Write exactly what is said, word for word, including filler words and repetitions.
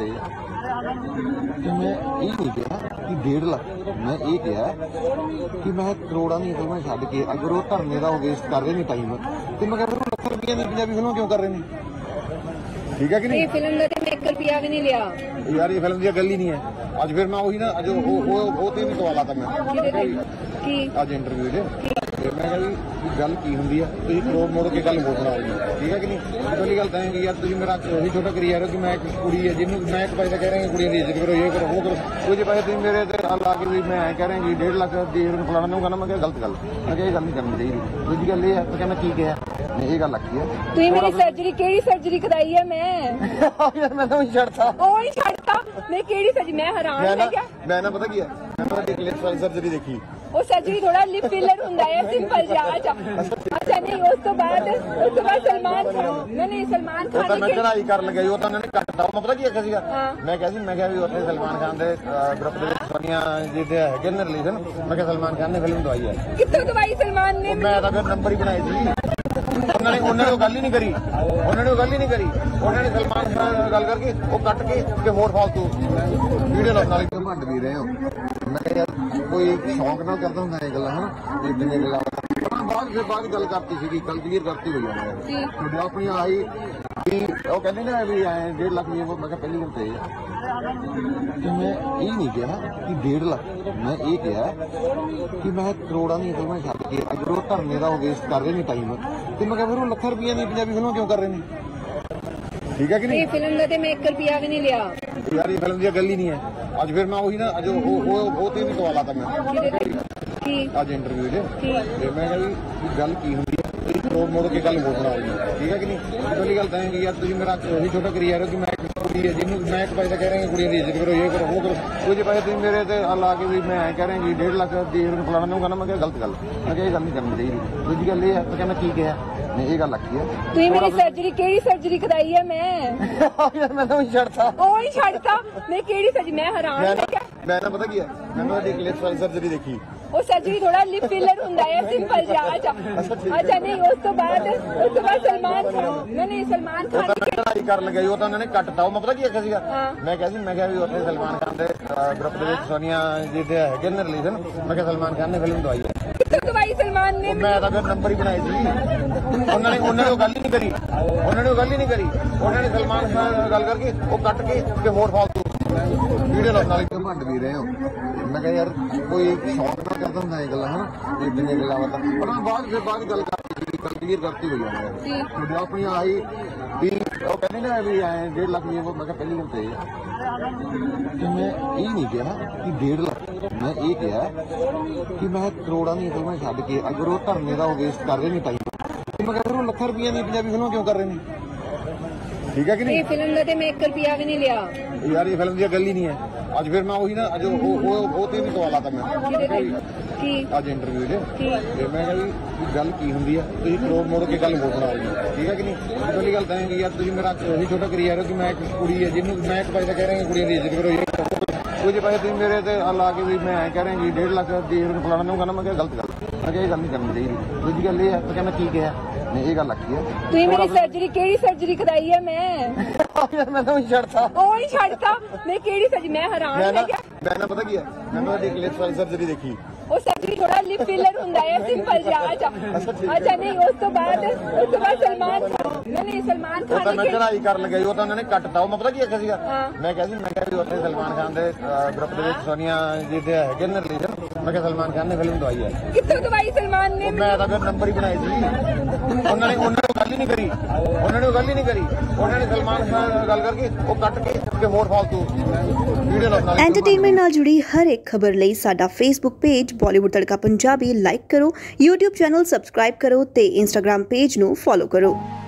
गलते कि मैं ये नहीं कहा कि डेढ़ लाख, मैं ये कहा कि मैं करोड़ों दी फिल्मां छड्ड के अगर वो धरने का वेस्ट कर रहे हैं टाइम तो मैं कहता लख रुपये की पंजाबी फिल्म क्यों कर रहे हैं? ठीक है कि नहीं? फिल्म का तो एक रुपया भी नहीं लिया यार, ये फिल्म की गल ही नहीं है। अज फिर मैं वही ना अज वो भी सवाल आता मैं अज इंटरव्यू च मैं कहा भी गल की होंगी है तुम करोड़ मोड़ के गल बोलना हो, ठीक है कि नहीं? पहली गल तो है कि यार तुम मेरा वही छोटा करी जा रहे हो कि मैं एक कुड़ी है जिन्होंने मैं एक पैसा कह रहा हूँ कुड़ियों की इज्जत करो, ये करो वो करो, वो जो पैसे तुम मेरे ला के भी मैं कह रहा कि डेढ़ लाख दी फलाना मैं कहना मैं गलत गल, मैं क्या गल नहीं करनी चाहिए। दूसरी गल ये है तो क्या मैं की कहा मैं ये गल आखी है तुम मेरी सर्जरी केड़ी सर्जरी कराई है मैं यार मैं तो छड़ता ओ ही छड़ता मैं केड़ी सर्जरी मैं हैरान है क्या मैं ना पता क्या मैं तो एक लिप्स वाली सर्जरी देखी ਉਹ ਸਰਜਰੀ ਥੋੜਾ ਲਿਪ ਫਿਲਰ ਹੁੰਦਾ ਹੈ ਸਿੰਪਲ ਜਿਹਾ। ਅੱਛਾ ਅੱਛਾ ਨਹੀਂ ਉਸ ਤੋਂ ਬਾਅਦ ਉਸ ਤੋਂ ਬਾਅਦ ਸਲਮਾਨ ਖਾਨ ਨਹੀਂ ਨਹੀਂ ਸਲਮਾਨ ਖਾਨ ਉਹ ਮੈਂ ਚੜਾਈ ਕਰਨ ਲੱਗਾ ਉਹ ਤਾਂ ਉਹਨਾਂ ਨੇ ਕੱਟਦਾ ਉਹ ਪਤਾ ਕੀ ਆਖਿਆ ਸੀਗਾ ਮੈਂ ਕਿਹਾ ਸੀ ਮੈਂ ਕਿਹਾ ਵੀ ਉੱਥੇ ਸਲਮਾਨ ਖਾਨ ਦੇ ਗਰੁੱਪ ਦੇ ਵਿੱਚ ਸੋਨੀਆ ਜੀ ਦੇ ਹੈਗੇ ਨੇ ਰਿਲੇਸ਼ਨ ਮੈਂ ਕਿਹਾ ਸਲਮਾਨ ਖਾਨ ਨੇ ਫਿਲਮ ਦਵਾਈ ਹੈ ਕਿੱਥੋਂ ਦਵਾਈ ਸਲਮਾਨ ਨੇ ਮੈਂ ਤਾਂ ਫਿਰ ਨੰਬਰ ਹੀ ਬਣਾਏ ਸੀ ਉਹਨਾਂ ਨੇ ਉਹਨਾਂ ਨੇ ਗੱਲ ਹੀ ਨਹੀਂ ਕਰੀ ਉਹਨਾਂ ਨੇ ਗੱਲ ਹੀ ਨਹੀਂ ਕਰੀ ਉਹਨਾਂ ਨੇ ਸਲਮਾਨ ਖਾਨ ਨਾਲ ਗੱਲ ਕਰਕੇ ਉਹ ਕੱਟ ਕੇ ਤੇ ਹੋਰ ਫਾਲਤੂ ਵੀਡੀਓ ਨਾਲ ਹੀ ਘਮੰਡ ਵੀ ਰਹੇ ਹੋ। ਮੈਂ ਕਿਹਾ ਯਾਰ ਕੋਈ ਸ਼ੌਂਕ ਨਾਲ ਕਰਦਾ ਹੁੰਦਾ ਇਹ ਗੱਲਾਂ ਹਨਾ ਇਹ ਜਿੰਨੇ ਗੱਲਾਂ ਬਾਅਦ ਫਿਰ ਬਾਅਦ ਗੱਲ ਕਰਤੀ ਸੀਗੀ ਗੱਲ ਕਲੀਅਰ ਕਰਤੀ ਹੋਈ ਜਾਂਦੀ ਤੁਹਾਡੀ ਆਪਣੀ ਆਈ ਵੀ ਉਹ ਕਹਿੰਦੇ ਨਾ ਵੀ ਐ ਡੇਢ ਲੱਖ ਵੀ ਮੈਂ ਕਿਹਾ ਪਹਿਲੀ ਗੱਲ ਤੇ कि मैं ये नहीं कहा कि डेढ़ लाख, मैं ये कहा कि मैं करोड़ों दी फिल्मां छड्ड के अगर वो धरने का वेस्ट कर रहे हैं टाइम तो मैं फिर लख रुपये की पंजाबी फिल्म क्यों कर रहे हैं? ठीक है कि नहीं? फिल्म का तो मैं एक रुपया भी नहीं लिया यार, ये फिल्म की गल ही नहीं है। अज फिर मैं वही ना अज वो भी सवाल आता मैं अज इंटरव्यू च मैं कहा भी गल की होंगी है तुम करोड़ मोड़ के गल बोलना हो, ठीक है कि नहीं? पहली गल तो है कि यार तुम मेरा वही छोटा करी जा रहे हो कि मैं कुड़ी है जिन्होंने मैं एक पैसा कह रहा हूँ कुड़ियों की इज्जत करो, ये करो वो करो, वो जो पैसे तुम मेरे ला के भी मैं कह रहा हूँ डेढ़ लाख दी फलाना मैं कहना मैं क्या गलत गल, मैं क्या गल नहीं करनी चाहिए। दूसरी गल ये है तो क्या मैं की कहा मैं ये गल आखी है तुम मेरी सर्जरी केड़ी सर्जरी कराई है मैं यार मैं तो छड़ता ओ ही छड़ता मैं केड़ी सर्जरी मैं हैरान है क्या मैं ना पता क्या मैं तो एक लिप्स वाली सर्जरी देखी ਉਹ ਸਰਜਰੀ ਥੋੜਾ ਲਿਪ ਫਿਲਰ ਹੁੰਦਾ ਹੈ ਸਿੰਪਲ ਜਿਹਾ। ਅੱਛਾ ਅੱਛਾ ਨਹੀਂ ਉਸ ਤੋਂ ਬਾਅਦ ਉਸ ਤੋਂ ਬਾਅਦ ਸਲਮਾਨ ਖਾਨ ਨਹੀਂ ਨਹੀਂ ਸਲਮਾਨ ਖਾਨ ਮੈਂ ਚੜਾਈ ਕਰਨ ਲੱਗਾ ਉਹ ਤਾਂ ਉਹਨਾਂ ਨੇ ਕੱਟਦਾ ਉਹ ਮੈਂ ਪਤਾ ਕੀ ਆਖਿਆ ਸੀਗਾ ਮੈਂ ਕਿਹਾ ਸੀ ਮੈਂ ਕਿਹਾ ਵੀ ਉੱਥੇ ਸਲਮਾਨ ਖਾਨ ਦੇ ਗਰੁੱਪ ਦੇ ਵਿੱਚ ਸੋਨੀਆ ਜੀ ਦੇ ਹੈਗੇ ਨੇ ਰਿਲੇਸ਼ਨ ਮੈਂ ਕਿਹਾ ਸਲਮਾਨ ਖਾਨ ਨੇ ਫਿਲਮ ਦਵਾਈ ਹੈ ਕਿੱਥੋਂ ਦਵਾਈ ਸਲਮਾਨ ਨੇ ਮੈਂ ਤਾਂ ਫਿਰ ਨੰਬਰ ਹੀ ਬਣਾਏ ਸੀ ਉਹਨਾਂ ਨੇ ਉਹਨਾਂ ਨੇ ਗੱਲ ਹੀ ਨਹੀਂ ਕਰੀ ਉਹਨਾਂ ਨੇ ਗੱਲ ਹੀ ਨਹੀਂ ਕਰੀ ਉਹਨਾਂ ਨੇ ਸਲਮਾਨ ਖਾਨ ਨਾਲ ਗੱਲ ਕਰਕੇ ਉਹ ਕੱਟ ਕੇ ਤੇ ਹੋਰ ਫਾਲਤੂ ਵੀਡੀਓ ਨਾਲ ਹੀ ਘਮੰਡ ਵੀ ਰਹੇ ਹੋ। ਮੈਂ ਕਿਹਾ ਯਾਰ ਕੋਈ ਸ਼ੌਂਕ ਨਾਲ ਕਰਦਾ ਹੁੰਦਾ ਇਹ ਗੱਲਾਂ ਹਨਾ ਇਹ ਜਿੰਨੇ ਗੱਲਾਂ ਬਾਤਾਂ ਪਰ ਬਾਅਦ ਫਿਰ ਬਾਅਦ ਗੱਲ ਕਰਤੀ ਸੀਗੀ ਗੱਲ ਕਲੀਅਰ ਕਰਤੀ ਹੋਈ ਜਾਂਦੀ ਤੁਹਾਡੀ ਆਪਣੀ ਆਈ ਵੀ ਉਹ ਕਹਿੰਦੇ ਨਾ ਵੀ ਐ ਡੇਢ ਲੱਖ ਵੀ ਮੈਂ ਕਿਹਾ ਪਹਿਲੀ ਗੱਲ ਤੇ कि मैं ये नहीं कहा कि डेढ़ लाख, मैं ये कहा कि मैं करोड़ों दी फिल्मां छड्ड के अगर वो धरने का वेस्ट कर रहे हैं टाइम तो मैं फिर लख रुपये की पंजाबी फिल्म क्यों कर रहे हैं? ठीक है कि नहीं? फिल्म का तो मैं एक रुपया भी नहीं लिया यार, ये फिल्म की गल ही नहीं है। अज फिर मैं वही ना अज वो भी सवाल आता मैं अज इंटरव्यू च मैं कहा गल की होंगी है तुम करोड़ मोड़ के गल बोलना हो, ठीक है कि नहीं? पहली गल तो है कि यार तुम मेरा वही छोटा करी जा रहे हो कि मैं एक कुड़ी है जिन्होंने मैं एक पैसा कह रहा हूँ कुड़ियों की इज्जत करो, ये करो, वो जो पैसे तुम मेरे ला के भी मैं कह रहा हूँ डेढ़ लाख दी फलाना मैं कहना मैं क्या गलत गल, मैं क्या गल नहीं करनी चाहिए। दूसरी गल ये है तो क्या मैं की कहा मैं ये गल आखी है तुम मेरी सर्जरी केड़ी सर्जरी कराई है मैं यार मैं तो छड़ता ओ ही छड़ता मैं केड़ी सर्जरी मैं हैरान है क्या मैं ना पता क्या मैं तो एक लिप्स वाली सर्जरी देखी ਉਹ ਸਰਜਰੀ ਥੋੜਾ ਲਿਪ ਫਿਲਰ ਹੁੰਦਾ ਹੈ ਸਿੰਪਲ ਜਿਹਾ। ਅੱਛਾ ਅੱਛਾ ਨਹੀਂ ਉਸ ਤੋਂ ਬਾਅਦ ਉਸ ਤੋਂ ਬਾਅਦ ਸਲਮਾਨ ਖਾਨ ਨਹੀਂ ਨਹੀਂ ਸਲਮਾਨ ਖਾਨ ਤਾਂ ਮੈਂ ਚੜਾਈ ਕਰਨ ਲੱਗਾ ਉਹ ਤਾਂ ਉਹਨਾਂ ਨੇ ਕੱਟਦਾ ਉਹ ਮੈਂ ਪਤਾ ਕੀ ਆਖਿਆ ਸੀਗਾ ਮੈਂ ਕਿਹਾ ਸੀ ਮੈਂ ਕਿਹਾ ਵੀ ਉੱਥੇ ਸਲਮਾਨ ਖਾਨ ਦੇ ਗਰੁੱਪ ਦੇ ਵਿੱਚ ਸੋਨੀਆ ਜੀ ਦੇ ਹੈਗੇ ਨੇ ਰਿਲੇਸ਼ਨ ਮੈਂ ਕਿਹਾ ਸਲਮਾਨ ਖਾਨ ਨੇ ਫਿਲਮ ਦਵਾਈ ਹੈ ਕਿੱਥੋਂ ਦਵਾਈ ਸਲਮਾਨ ਨੇ ਮੈਂ ਤਾਂ ਫਿਰ ਨੰਬਰ ਹੀ ਬਣਾਏ ਸੀ ਉਹਨਾਂ ਨੇ ਉਹਨਾਂ ਨੇ ਗੱਲ ਹੀ ਨਹੀਂ ਕਰੀ ਉਹਨਾਂ ਨੇ ਗੱਲ ਹੀ ਨਹੀਂ ਕਰੀ ਉਹਨਾਂ ਨੇ ਸਲਮਾਨ ਖਾਨ ਨਾਲ ਗੱਲ ਕਰਕੇ ਉਹ ਕੱਟ ਕੇ ਤੇ ਹੋਰ ਫਾਲਤੂ ਵੀਡੀਓ ਨਾਲ ਐਂਟਰਟੇਨਮੈਂਟ ਨਾਲ ਜੁੜੀ ਹਰ ਇੱਕ ਖਬਰ ਲਈ ਸਾਡਾ Facebook page Bollywood Tadka Punjabi like करो, यूट्यूब चैनल सबसक्राइब करो ते इंस्टाग्राम पेज नू फॉलो करो।